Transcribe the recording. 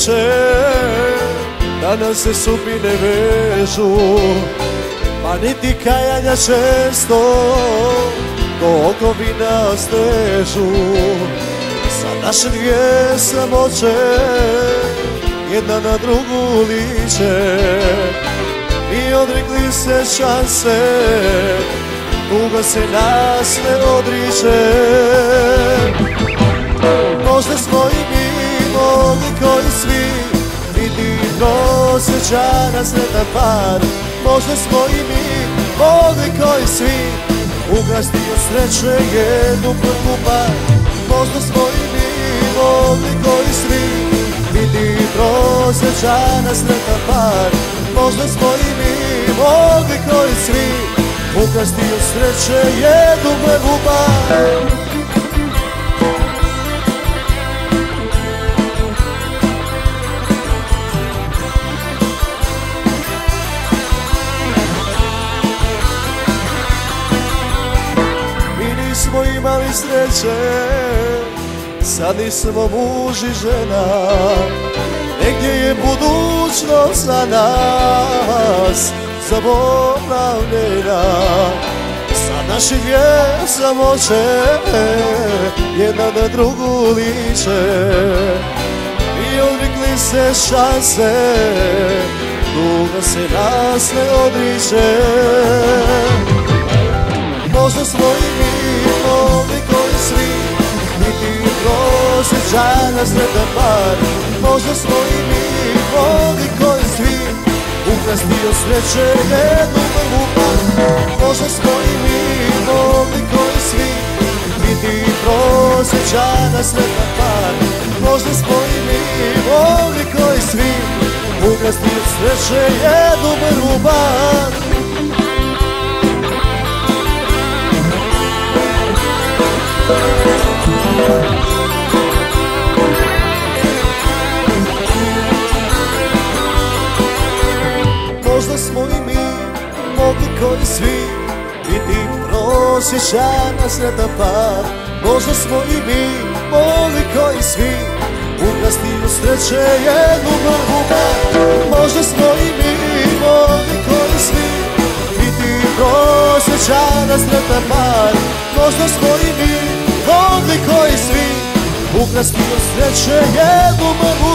sreće, da nas se sudbine vežu, pa niti kajanja često do okovina stežu. Sad naše dvije samoće jedna na drugu liče i odrekli se šanse, tuga se nas ne odriče. Možda smo i mi mogli koji svi biti prosječana sretan par. Možda smo i mi mogli koji svi ukrasti od sreće jednu prvu par. Možda smo i mi mogli koji svi biti prosječana sretan par. Možda smo i mi mogli koji svi ukrasti od sreće jednu prvu par. Nismo imali sreće, sad nismo muž i žena, negdje je budućnost za nas zaboravljena. Sad naši dvije samoće jedna na drugu liče i odrekli se šanse, tuga se nas ne odriče. Možda smo i mi mogli koji svi biti prosječana sretan par. Možda smo i mi mogli koji svi ukrasti od sreće jednu prvu par. Možda smo i mi mogli koji svi biti prosječana sretan par. Možda smo i mi mogli koji svi ukrasti od sreće jednu prvu par. Možda smo i mi mogli koji svi biti prosječana sretan par. Možda smo i mi mogli koji svi ukrasti od sreće jednu prvu par. Možda smo i mi mogli koji svi biti prosječana sretan par. Možda smo i mi mogli koji svi ukrasti od sreće jednu prvu